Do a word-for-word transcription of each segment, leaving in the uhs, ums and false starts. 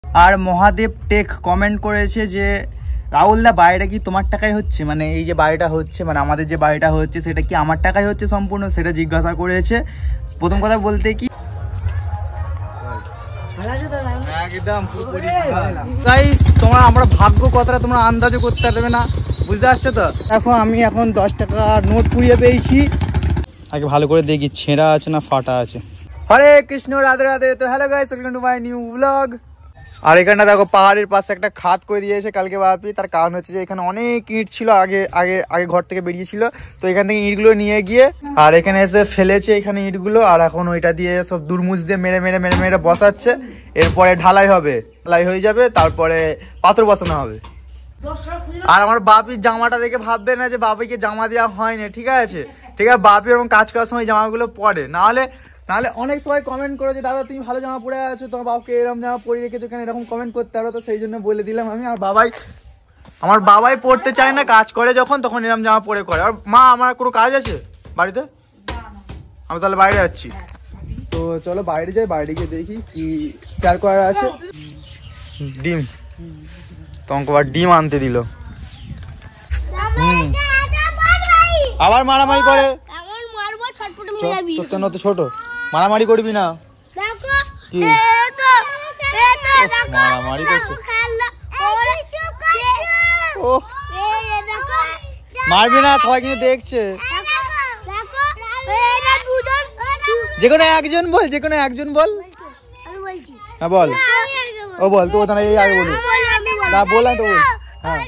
আর Mahadev take comment করেছে যে রাহুলদা বাড়িটা কি তোমার টাকায় হচ্ছে, মানে এই যে বাড়িটা হচ্ছে মানে আমাদের যে বাড়িটা হচ্ছে সেটা কি আমার টাকায় হচ্ছে সম্পূর্ণ, সেটা জিজ্ঞাসা করেছে। প্রথম কথা বলতে কি একদম গাইস তোমরা আমরা ভাগ্য কথাটা তোমরা আন্দাজও করতে পারবে না, বুঝতে পারছো তো। এখন আমি এখন দশ টাকা নোট পুড়িয়ে পেয়েছি, আগে ভালো করে দেখি ছেঁড়া আছে না ফাটা আছে। হরে কৃষ্ণ রাধে রাধে। তো hello guys, welcome to my new vlog. আর এখানটা দেখো পাহাড়ের পাশে একটা খাত করে দিয়েছে কালকে বাপি, তার কারণ হচ্ছে যে এখানে অনেক ইট ছিল আগে আগে আগে ঘর থেকে বেরিয়েছিল, তো এখান থেকে ইটগুলো নিয়ে গিয়ে আর এখানে এসে ফেলেছে এখানে ইটগুলো, আর এখন ওইটা দিয়ে সব দুরমুজ দিয়ে মেরে মেরে মেরে মেরে বসাচ্ছে। এরপরে ঢালাই হবে, ঢালাই হয়ে যাবে, তারপরে পাথর বসানো হবে। আর আমার বাপির জামাটা দেখে ভাববে না যে বাপিকে জামা দেওয়া হয়নি, ঠিক আছে ঠিক আছে। বাপি এবং কাজ করার সময় জামাগুলো পরে, নাহলে নাহলে অনেক সবাই কমেন্ট করে যে দাদা তুমি ভালো জামা পরে আছো, তোমার বাবাকে এরকম জামা পরে রেখেছো কেন, এরকম কমেন্ট করতে পারো। তো সেই জন্য বলে দিলাম আমি। আর বাবাই আমার বাবাই পড়তে চায় না, কাজ করে যখন তখন এরকম জামা পরে করে। আর মা আমার কোনো কাজ আছে বাড়িতে, আমি তাহলে বাইরে যাচ্ছি। তো চলো বাইরে যাই, বাইরে গিয়ে দেখি কি শেয়ার করার আছে। ডিম তোমাকে আবার ডিম আনতে দিল, হুম আবার মারামারি করে। ছোট মারামারি করবি না, মারামারি করছে। মারবি না, সবাই কিন্তু দেখছে। যে কোনো একজন বল, যে কোনো একজন বল। হ্যাঁ বল, ও বল তো ওখানে আগে বলি না, বললাম তো বল। হ্যাঁ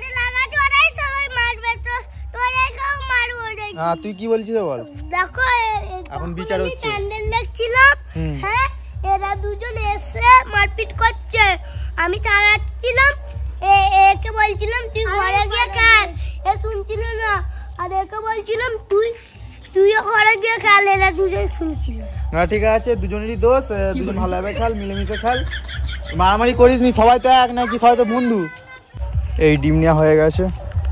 হ্যাঁ তুই কি বলছিস বল। দেখো এখন বিচার হচ্ছে, প্যান্ডেল দেখছিলাম, হ্যাঁ এরা দুজন এসে মারপিট করছে, আমি চালাচ্ছিলাম, একে বলছিলাম তুই ঘরে গিয়ে খেল, এ শুনছিল না, আর একে বলছিলাম তুই তুইও ঘরে গিয়ে খেল, এরা দুজন শুনছিল না। ঠিক আছে, দুজনেরই দোষ, দুজন ভালোভাবে খেল, মিলেমিশে খেল, মারামারি করিস নি। সবাই তো এক নাকি, সবাই তো বন্ধু। এই ডিম নেওয়া হয়ে গেছে।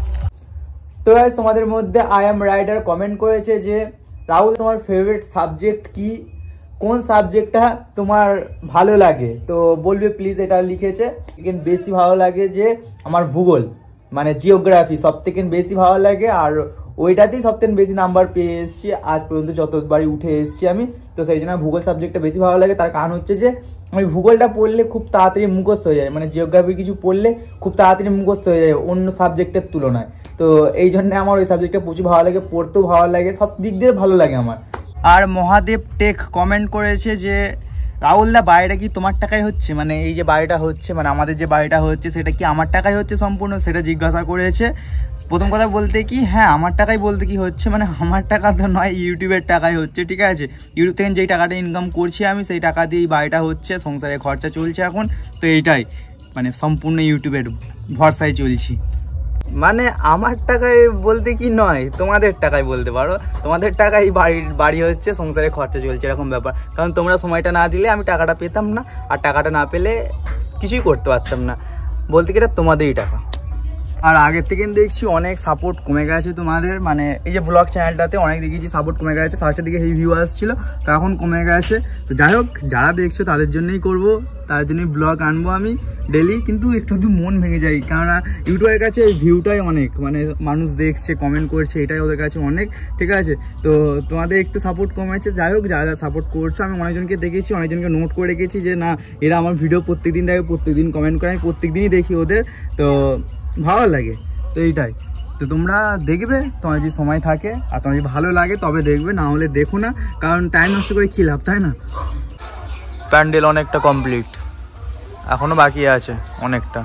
তো গাইস তোমাদের মধ্যে আই এম রাইডার কমেন্ট করেছে যে রাহুল তোমার ফেভারিট সাবজেক্ট কি, কোন সাবজেক্টটা তোমার ভালো লাগে, তো বলবে প্লিজ। এটা লিখেছে কিন্তু বেশি ভালো লাগে যে আমার ভূগোল মানে জিওগ্রাফি সব থেকে বেশি ভালো লাগে, আর ওইটাতেই সব থেকে বেশি নাম্বার পেয়ে এসেছি আজ পর্যন্ত যতবারই উঠে এসেছি আমি। তো সেই জন্য ভূগোল সাবজেক্টটা বেশি ভালো লাগে। তার কারণ হচ্ছে যে আমি ভূগোলটা পড়লে খুব তাড়াতাড়ি মুখস্থ হয়ে যায়, মানে জিওগ্রাফি কিছু পড়লে খুব তাড়াতাড়ি মুখস্থ হয়ে যায় অন্য সাবজেক্টের তুলনায়। তো এই জন্য আমার ওই সাবজেক্টটা প্রচুর ভালো লাগে, পড়তেও ভালো লাগে, সব দিক দিয়ে ভালো লাগে আমার। আর মহাদেব টেক কমেন্ট করেছে যে রাহুলদা বাড়িটা কি তোমার টাকায় হচ্ছে, মানে এই যে বাড়িটা হচ্ছে মানে আমাদের যে বাড়িটা হচ্ছে সেটা কি আমার টাকায় হচ্ছে সম্পূর্ণ, সেটা জিজ্ঞাসা করেছে। প্রথম কথা বলতে কি হ্যাঁ আমার টাকায় বলতে কি হচ্ছে, মানে আমার টাকা তো নয়, ইউটিউবের টাকায় হচ্ছে, ঠিক আছে। ইউটিউব থেকে যেই টাকাটা ইনকাম করছি আমি সেই টাকা দিয়েই বাড়িটা হচ্ছে, সংসারে খরচা চলছে এখন। তো এইটাই মানে সম্পূর্ণ ইউটিউবের ভরসায় চলছি। মানে আমার টাকায় বলতে কি নয়, তোমাদের টাকায় বলতে পারো, তোমাদের টাকায় বাড়ির বাড়ি হচ্ছে, সংসারে খরচা চলছে, এরকম ব্যাপার। কারণ তোমরা সময়টা না দিলে আমি টাকাটা পেতাম না, আর টাকাটা না পেলে কিছুই করতে পারতাম না, বলতে কি এটা তোমাদেরই টাকা। আর আগের থেকে দেখছি অনেক সাপোর্ট কমে গেছে তোমাদের, মানে এই যে ব্লগ চ্যানেলটাতে অনেক দেখেছি সাপোর্ট কমে গেছে। ফার্স্টের দিকে এই ভিউ আসছিলো, তো এখন কমে গেছে। তো যাই হোক, যারা দেখছো তাদের জন্যই করব, তার জন্যই ব্লগ আনবো আমি ডেলি। কিন্তু একটু একটু মন ভেঙে যায়, কেননা ইউটিউবের কাছে এই ভিউটাই অনেক, মানে মানুষ দেখছে কমেন্ট করছে, এটাই ওদের কাছে অনেক, ঠিক আছে। তো তোমাদের একটু সাপোর্ট কমেছে, যাই হোক যারা যারা সাপোর্ট করছো আমি অনেকজনকে দেখেছি, অনেকজনকে নোট করে রেখেছি যে না এরা আমার ভিডিও প্রত্যেকদিন দেখে, প্রত্যেকদিন কমেন্ট করে, আমি প্রত্যেকদিনই দেখি ওদের, তো ভালো লাগে। তো এইটাই, তো তোমরা দেখবে তোমার যদি সময় থাকে আর তোমার যদি ভালো লাগে তবে দেখবে, না হলে দেখো না, কারণ টাইম নষ্ট করে কী লাভ, তাই না। প্যান্ডেল অনেকটা কমপ্লিট, এখনো বাকি আছে অনেকটা।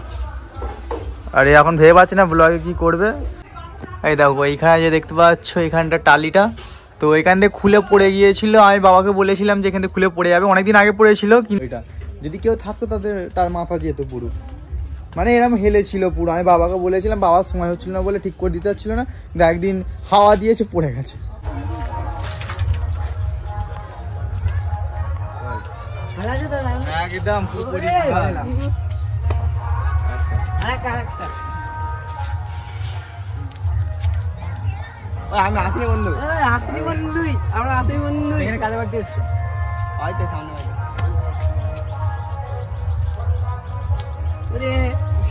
আর এখন ভেবে পাচ্ছি না ব্লগে কি করবে। এই দেখো এইখানে যে দেখতে পাচ্ছ এখানটা টালিটা, তো এখান থেকে খুলে পড়ে গিয়েছিল, আমি বাবাকে বলেছিলাম যে এখান থেকে খুলে পড়ে যাবে, অনেকদিন আগে পড়েছিল। কিন্তু এটা যদি কেউ থাকতো তাদের তার মাথা যেত পুরো, মানে এরকম হেলেছিল পুরো। আমি বাবাকে বলেছিলাম, বাবার সময় হচ্ছিল না বলে ঠিক করে দিতে পারছিল না, কিন্তু একদিন হাওয়া দিয়েছে পড়ে গেছে। একদম আমি আসিনি বন্ধু, আসিনি বন্ধু, আমরা আসিনি বন্ধু, এখানে কাজে বাড়তে এসছো হয়তো সামনে।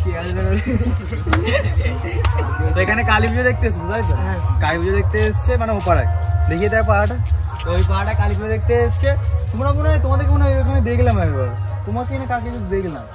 তো এখানে কালী পুজো দেখতে এসছো তাই তো? কালী পুজো দেখতে এসছে মানে ও পাড়ায় দেখিয়ে দেয় পাড়াটা। তো ওই পাড়াটা কালী পুজো দেখতে এসছে। তোমরা মনে হয় তোমাদেরকে মনে হয় ওখানে দেখলাম একবার, তোমাকে না কাকে দেখলাম।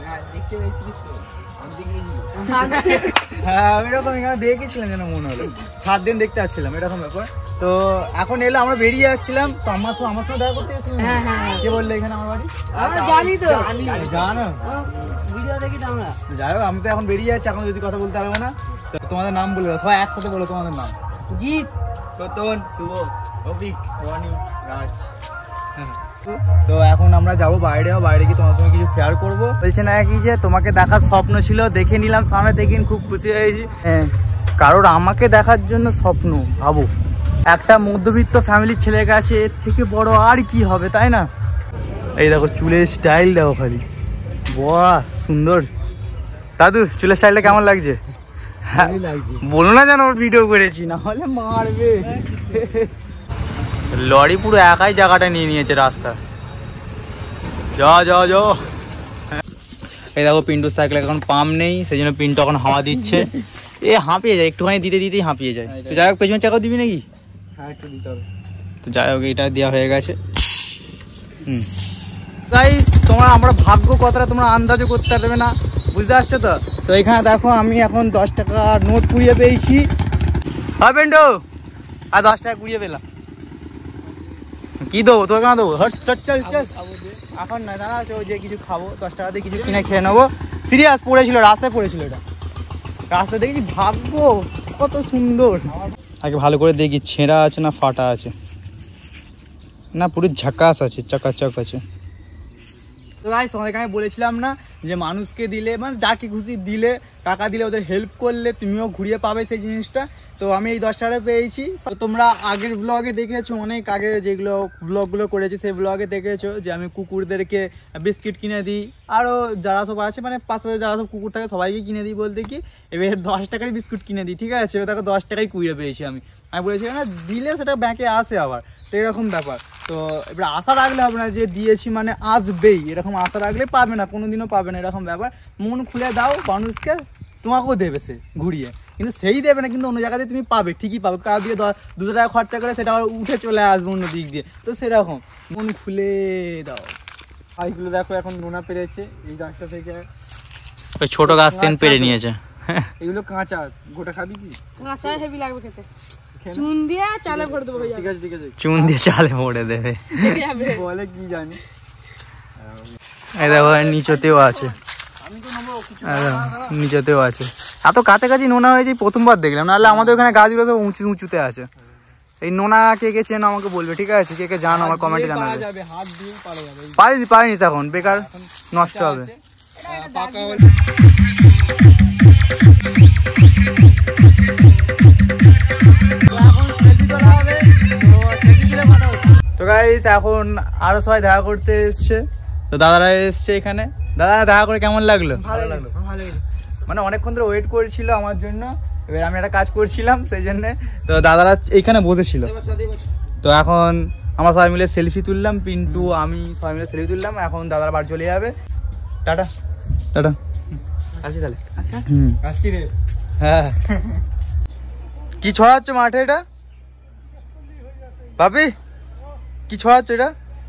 হ্যাঁ এরকম এখানে দেখেছিলাম যেন মনে হলো, সাত দিন দেখতে আসছিলাম এরকম ব্যাপার। তো এখন এলে আমরা বেরিয়ে যাচ্ছিলাম, তো আমার তো আমার সঙ্গে দেখা করতে এসেছিলাম। কে বললে এখানে আমার বাড়ি? জানি তো, জানো ভিডিও দেখি তো আমরা। যাই হোক আমি তো এখন বেরিয়ে যাচ্ছি, এখন বেশি কথা বলতে পারবো না। তো তোমাদের নাম বলে দাও সবাই একসাথে, বলো তোমাদের নাম। জিৎ, সতন, শুভ, অভিক, রনি, রাজ। তো এখন আমরা যাবো বাইরে, বাইরে গিয়ে তোমার সঙ্গে কিছু শেয়ার করবো। বলছে না কি যে তোমাকে দেখার স্বপ্ন ছিল, দেখে নিলাম সামনে থেকে, খুব খুশি হয়েছি। হ্যাঁ কারোর আমাকে দেখার জন্য স্বপ্ন, ভাবো একটা মধ্যবিত্ত ফ্যামিলির ছেলের কাছে এর থেকে বড় আর কি হবে, তাই না? এই দেখো চুলের স্টাইল দেখো খালি, বাহ সুন্দর। দাদু চুলের স্টাইলটা কেমন লাগছে? বলো না যেন ওর ভিডিও করেছি, না হলে মারবে। লরি পুরো একাই জায়গাটা নিয়ে নিয়েছে রাস্তা। যা যা যা। এই দেখো পিন্টুর সাইকেলে এখন পাম্প নেই, সেই জন্য পিন্টু এখন হাওয়া দিচ্ছে। এ হাঁপিয়ে যায়, একটুখানি দিতে দিতেই হাঁপিয়ে যায়। তো যাই হোক পেছনের চাকাও দিবি নাকি? হ্যাঁ একটু দিতে হবে। তো যাই হোক এটা দেওয়া হয়ে গেছে। হুম গাইস তোমরা আমরা ভাগ্য কথাটা তোমরা আন্দাজও করতে পারবে না, বুঝতে পারছো তো? তো এখানে দেখো আমি এখন দশ টাকা নোট কুড়িয়ে পেয়েছি। হ্যাঁ পিন্টু আর দশ টাকা কুড়িয়ে পেলাম। কি দেবো তোর কেন দেবো? হট চল চল চল। এখন না দাঁড়া, যে কিছু খাবো দশ টাকা দিয়ে কিছু কিনে খেয়ে নেবো। সিরিয়াস পড়েছিল, রাস্তায় পড়েছিল, এটা রাস্তায় দেখেছি। ভাগ্য কত সুন্দর। আগে ভালো করে দেখি ছেঁড়া আছে না ফাটা আছে, না পুরো ঝাকাস আছে, চকাচক আছে। তো ভাই তোমাদেরকে আমি বলেছিলাম না যে মানুষকে দিলে মানে যাকে খুশি দিলে, টাকা দিলে, ওদের হেল্প করলে তুমিও ঘুরিয়ে পাবে সেই জিনিসটা। তো আমি এই দশ টাকা পেয়েছি। তো তোমরা আগের ব্লগে দেখেছো, অনেক আগে যেগুলো ব্লগগুলো করেছি সেই ব্লগে দেখেছো যে আমি কুকুরদেরকে বিস্কিট কিনে দিই, আরও যারা সব আছে মানে পাশে যারা সব কুকুর থাকে সবাইকে কিনে দিই বলতে কি, এবার দশ টাকারই বিস্কুট কিনে দিই, ঠিক আছে? এবার তাকে দশ টাকাই কুড়িয়ে পেয়েছি আমি। আমি বলেছিলাম না দিলে সেটা ব্যাংকে আসে আবার, তো এরকম ব্যাপার। তো এবার আশা রাখলে হবে না যে দিয়েছি মানে আসবেই, এরকম আশা রাখলে পাবে না, কোনোদিনও পাবে না, এরকম ব্যাপার। মন খুলে দাও মানুষকে, তোমাকেও দেবে সে ঘুরিয়ে, কিন্তু সেই দেবে না, কিন্তু অন্য জায়গাতে তুমি পাবে, ঠিকই পাবে। কার দিয়ে দুশো টাকা খরচা করে সেটা উঠে চলে আসবে অন্য দিক দিয়ে, তো সেরকম মন খুলে দাও। এইগুলো দেখো এখন নোনা পেরেছে এই গাছটা থেকে, ওই ছোট গাছ থেকে পেরে নিয়েছে। এগুলো কাঁচা, গোটা খাবি কি? কাঁচা হেভি লাগবে খেতে, চুন দিয়ে চালে ভরে দেবো। ঠিক আছে ঠিক আছে, চুন দিয়ে চালে ভরে দেবে বলে কি জানি। এই দেখো নিচতেও আছে, নিচতেও আছে। এত কাছাকাছি নোনা হয়েছে প্রথমবার দেখলাম, নাহলে আমাদের ওখানে গাছগুলো সব উঁচু উঁচুতে আছে। এই নোনা কে কে চেন আমাকে বলবে, ঠিক আছে? কে কে জানো আমার কমেন্টে জানাবে। পারিনি পারিনি তখন বেকার নষ্ট হবে। তো গাইস এখন আরো সবাই দেখা করতে এসছে, তো দাদারা এসছে এখানে। দাদা দেখা করে কেমন লাগলো? ভালো লাগলো, ভালো মানে অনেকক্ষণ ধরে ওয়েট করেছিল আমার জন্য, এবার আমি একটা কাজ করছিলাম সেই জন্য। তো দাদারা এইখানে বসেছিল, তো এখন আমরা সবাই মিলে সেলফি তুললাম, পিন্টু আমি সবাই মিলে সেলফি তুললাম। এখন দাদারা বাড়ি চলে যাবে। টাটা টাটা, আসি তাহলে। আচ্ছা হুম আসছি রে। হ্যাঁ কি ছড়াচ্ছ মাঠে এটা ভাবি? কি ছড়াচ্ছ এটা?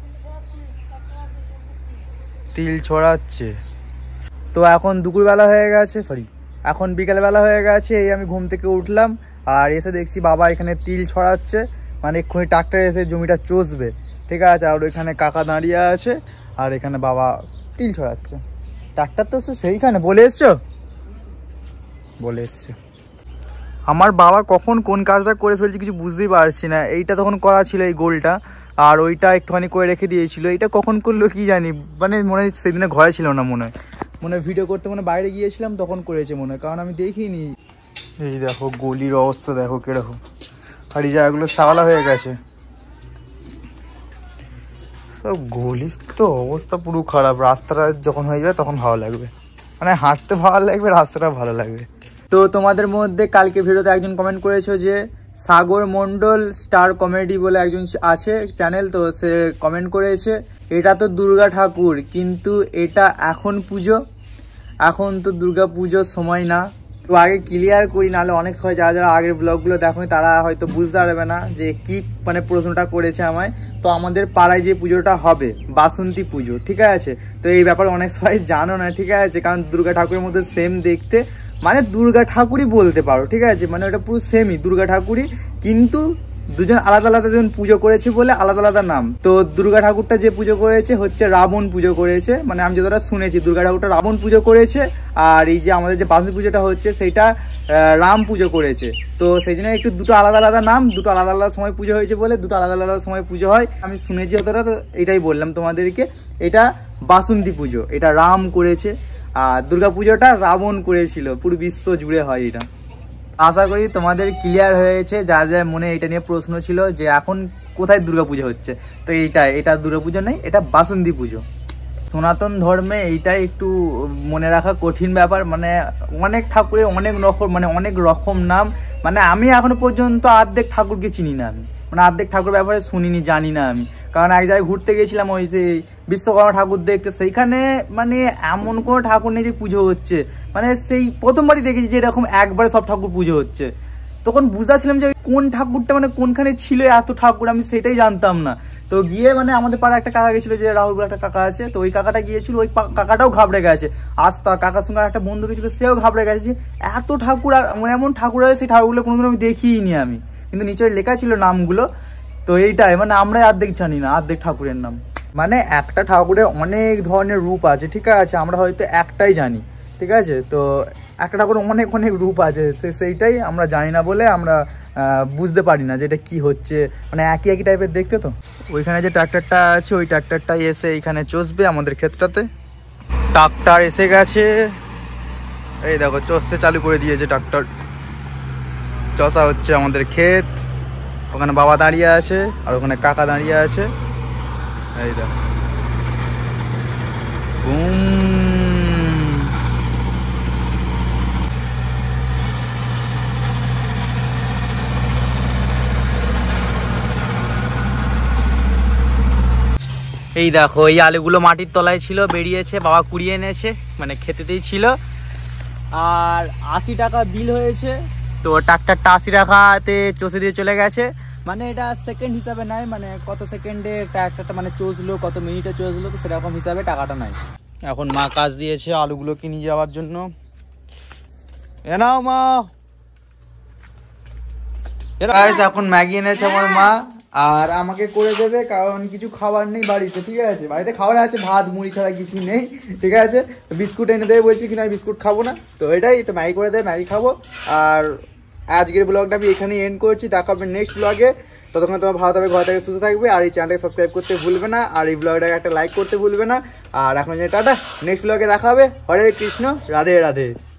তিল ছড়াচ্ছে। তো এখন দুপুরবেলা হয়ে গেছে, সরি এখন বিকেলবেলা হয়ে গেছে। এই আমি ঘুম থেকে উঠলাম আর এসে দেখছি বাবা এখানে তিল ছড়াচ্ছে, মানে এক্ষুনি ট্রাক্টর এসে জমিটা চষবে, ঠিক আছে? আর ওইখানে কাকা দাঁড়িয়ে আছে আর এখানে বাবা তিল ছড়াচ্ছে। ট্রাক্টর তো সেইখানে বলে এসছো, বলে এসছে। আমার বাবা কখন কোন কাজটা করে ফেলছে কিছু বুঝতেই পারছি না। এইটা তখন করা ছিল এই গোলটা, আর ওইটা একটুখানি করে রেখে দিয়েছিল। এইটা কখন করলো কি জানি, মানে মনে হয় সেদিনে ঘরে ছিল না, মনে হয় মনে হয় ভিডিও করতে মানে বাইরে গিয়েছিলাম তখন করেছে মনে হয়, কারণ আমি দেখিনি। এই দেখো গলির অবস্থা দেখো কিরকম, আর এই জায়গাগুলো শাওলা হয়ে গেছে সব। গলির তো অবস্থা পুরো খারাপ। রাস্তাটা যখন হয়ে যাবে তখন ভালো লাগবে, মানে হাঁটতে ভালো লাগবে, রাস্তাটা ভালো লাগবে। তো তোমাদের মধ্যে কালকে ভিডিওতে একজন কমেন্ট করেছো যে সাগর মণ্ডল স্টার কমেডি বলে একজন আছে চ্যানেল, তো সে কমেন্ট করেছে এটা তো দুর্গা ঠাকুর কিন্তু এটা এখন পুজো। এখন তো দুর্গা পুজোর সময় না, তো আগে ক্লিয়ার করি, নাহলে অনেক সময় যারা যারা আগের ব্লগগুলো দেখো তারা হয়তো বুঝতে পারবে না যে কি মানে প্রশ্নটা করেছে আমায়। তো আমাদের পাড়ায় যে পুজোটা হবে বাসন্তী পুজো, ঠিক আছে, তো এই ব্যাপারে অনেক সবাই জানো না, ঠিক আছে, কারণ দুর্গা ঠাকুরের মধ্যে সেম দেখতে, মানে দুর্গা ঠাকুরই বলতে পারো, ঠিক আছে, মানে ওটা পুরো সেমই দুর্গা ঠাকুরই, কিন্তু দুজন আলাদা আলাদা দুজন পুজো করেছে বলে আলাদা আলাদা নাম। তো দুর্গা ঠাকুরটা যে পুজো করেছে হচ্ছে রাবণ পুজো করেছে, মানে আমি যতটা শুনেছি দুর্গা ঠাকুরটা রাবণ পুজো করেছে, আর এই যে আমাদের যে বাসন্তী পুজোটা হচ্ছে সেইটা রাম পুজো করেছে। তো সেই জন্য একটু দুটো আলাদা আলাদা নাম, দুটো আলাদা আলাদা সময় পুজো হয়েছে বলে দুটো আলাদা আলাদা সময় পুজো হয়। আমি শুনেছি অতটা, তো এটাই বললাম তোমাদেরকে। এটা বাসন্তী পুজো, এটা রাম করেছে, আর দুর্গা পুজোটা রাবণ করেছিল, পুরো বিশ্ব জুড়ে হয় এটা। আশা করি তোমাদের ক্লিয়ার হয়েছে, যার যার মনে এটা নিয়ে প্রশ্ন ছিল যে এখন কোথায় দুর্গাপুজো হচ্ছে, তো এইটা এটা দুর্গাপুজো নেই, এটা বাসন্তী পুজো। সনাতন ধর্মে এইটাই একটু মনে রাখা কঠিন ব্যাপার, মানে অনেক ঠাকুরের অনেক রকম মানে অনেক রকম নাম, মানে আমি এখনো পর্যন্ত অর্ধেক ঠাকুরকে চিনি না, আমি মানে অর্ধেক ঠাকুর ব্যাপারে শুনিনি, জানি না আমি। কারণ এক জায়গায় ঘুরতে গেছিলাম ওই যে বিশ্বকর্মা ঠাকুর দেখতে, সেইখানে মানে এমন কোনো ঠাকুর নেই যে পুজো হচ্ছে, মানে সেই প্রথমবারই দেখেছি যে এরকম একবারে সব ঠাকুর পুজো হচ্ছে। তখন বুঝাচ্ছিলাম যে কোন ঠাকুরটা মানে কোনখানে ছিল এত ঠাকুর, আমি সেটাই জানতাম না। তো গিয়ে মানে আমাদের পাড়া একটা কাকা গেছিল, যে রাহুল বলে একটা কাকা আছে, তো ওই কাকাটা গিয়েছিল, ওই কাকাটাও ঘাবড়ে গেছে। আজ তার কাকার সঙ্গে একটা বন্ধু গেছিল, সেও ঘাবড়ে গেছে যে এত ঠাকুর, আর মানে এমন ঠাকুর আছে সেই ঠাকুরগুলো কোনোদিন আমি দেখিনি আমি, কিন্তু নিচে লেখা ছিল নামগুলো। তো এইটাই মানে আমরাই অর্ধেক জানি না অর্ধেক ঠাকুরের নাম, মানে একটা ঠাকুরের অনেক ধরনের রূপ আছে, ঠিক আছে, আমরা হয়তো একটাই জানি, ঠিক আছে, তো একটা ঠাকুরের অনেক অনেক রূপ আছে, সে সেইটাই আমরা জানি না বলে আমরা বুঝতে পারি না যে এটা কি হচ্ছে, মানে একই একই টাইপের দেখতে। তো ওইখানে যে ট্রাক্টরটা আছে ওই ট্রাক্টরটাই এসে এইখানে চষবে আমাদের ক্ষেতটাতে। ট্রাক্টর এসে গেছে, এই দেখো চষতে চালু করে দিয়েছে ট্রাক্টর, চষা হচ্ছে আমাদের ক্ষেত। ওখানে বাবা দাঁড়িয়ে আছে আর ওখানে কাকা দাঁড়িয়ে আছে, এই দেখো এই দেখো এই আলুগুলো মাটির তলায় ছিল, বেরিয়েছে, বাবা কুড়িয়ে এনেছে, মানে খেতেতেই ছিল। আর আশি টাকা বিল হয়েছে, তো ট্রাক্টরটা আশি টাকাতে চষে দিয়ে চলে গেছে, মানে এটা সেকেন্ড হিসাবে নাই, মানে কত সেকেন্ডে ট্রাক্টরটা মানে চষলো, কত মিনিটে চষলো, তো সেরকম হিসাবে টাকাটা নাই। এখন মা কাজ দিয়েছে আলুগুলোকে নিয়ে যাওয়ার জন্য। এ নাও মা, এখন ম্যাগি এনেছে আমার মা, আর আমাকে করে দেবে, কারণ কিছু খাবার নেই বাড়িতে, ঠিক আছে, বাড়িতে খাবার আছে ভাত মুড়ি ছাড়া কিছু নেই, ঠিক আছে, বিস্কুট এনে দেবে বলছি, কিন্তু আমি বিস্কুট খাবো না, তো এটাই তো ম্যাগি করে দেবে, ম্যাগি খাবো। আর আজকের ব্লগটা আমি এখানেই এন্ড করছি, দেখা হবে নেক্সট ব্লগে, ততক্ষণ তোমার ভালো থাকবে, ঘর থেকে সুস্থ থাকবে, আর এই চ্যানেলটাকে সাবস্ক্রাইব করতে ভুলবে না, আর এই ব্লগটাকে একটা লাইক করতে ভুলবে না। আর এখন যে টাটা, নেক্সট ব্লগে দেখা হবে। হরে কৃষ্ণ, রাধে রাধে।